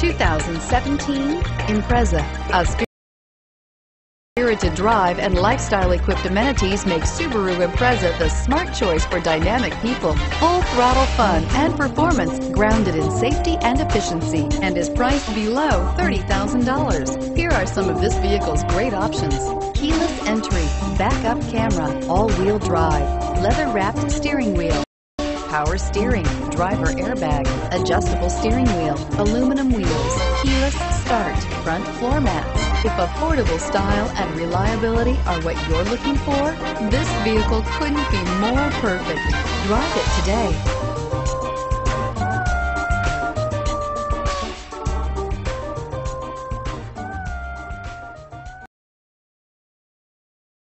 2017 Impreza. A spirited drive and lifestyle-equipped amenities make Subaru Impreza the smart choice for dynamic people. Full throttle fun and performance grounded in safety and efficiency, and is priced below $30,000. Here are some of this vehicle's great options: keyless entry, backup camera, all-wheel drive, leather-wrapped steering wheel, power steering, driver airbag, adjustable steering wheel, aluminum wheels, keyless start, front floor mats. If affordable style and reliability are what you're looking for, this vehicle couldn't be more perfect. Drive it today.